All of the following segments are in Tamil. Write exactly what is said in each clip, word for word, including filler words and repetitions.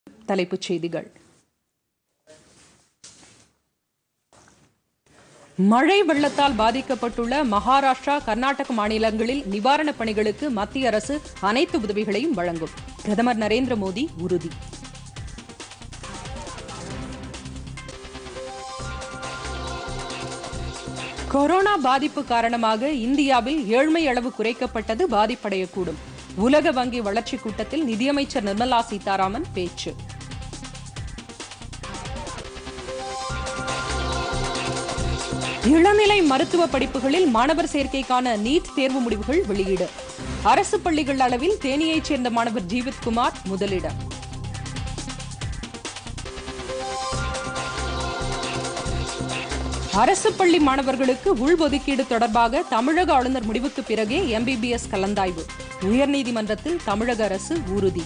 தலைப்புச் செய்திகள். மழை வெள்ளத்தால் பாதிக்கப்பட்டுள்ள மகாராஷ்டிரா, கர்நாடக மாநிலங்களில் நிவாரணப் பணிகளுக்கு மத்திய அரசு அனைத்து உதவிகளையும் வழங்கும். பிரதமர் நரேந்திர மோடி உறுதி. கொரோனா பாதிப்பு காரணமாக இந்தியாவில் ஏழ்மை அளவு குறைக்கப்பட்டது பாதிப்படையக்கூடும். உலக வங்கி வளர்ச்சி கூட்டத்தில் நிதியமைச்சர் நிர்மலா சீதாராமன் பேச்சு. இளநிலை மருத்துவ படிப்புகளில் மாணவர் சேர்க்கைக்கான நீட் தேர்வு முடிவுகள் வெளியீடு. அரசு பள்ளிகள் அளவில் தேனியைச் சேர்ந்த மாணவர் ஜீவித் குமார் முதலிடம். அரசு பள்ளி மாணவர்களுக்கு உள்ஒதுக்கீடு தொடர்பாக தமிழக ஆளுநர் முடிவுக்கு பிறகே எம்பிபிஎஸ் கலந்தாய்வு. உயர்நீதிமன்றத்தில் தமிழக அரசு உறுதி.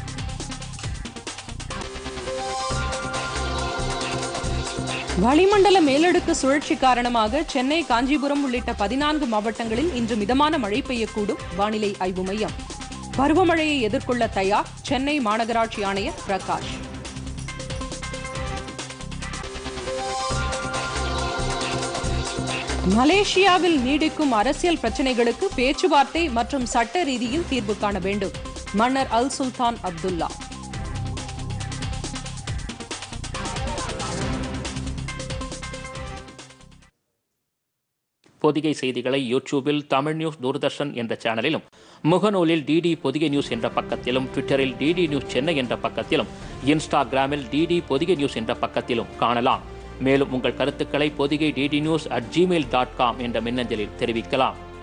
வளிமண்டல மேலடுக்கு சுழற்சி காரணமாக சென்னை, காஞ்சிபுரம் உள்ளிட்ட பதினான்கு மாவட்டங்களில் இன்று மிதமான மழை பெய்யக்கூடும். வானிலை ஆய்வு மையம். பருவமழையை எதிர்கொள்ள தயார். சென்னை மாநகராட்சி ஆணையர் பிரகாஷ். மலேசியாவில் நீடிக்கும் அரசியல் பிரச்சினைகளுக்கு பேச்சுவார்த்தை மற்றும் சட்ட ரீதியில் தீர்வு காண வேண்டும். மன்னர் அல் சுல்தான் அப்துல்லா. பொதிகை செய்திகளை யூடியூபில் தமிழ் நியூஸ் தூர்தர்ஷன் என்ற சேனலிலும், முகநூலில் டிடி பொதிகை நியூஸ் என்ற பக்கத்திலும், ட்விட்டரில் டிடி நியூஸ் சென்னை என்ற பக்கத்திலும், இன்ஸ்டாகிராமில் டிடி பொதிகை நியூஸ் என்ற பக்கத்திலும் காணலாம். மேலும் உங்கள் கருத்துக்களை Podhigai DD news at Gmail dot com என்ற மின்னஞ்சலில் தெரிவிக்கலாம்.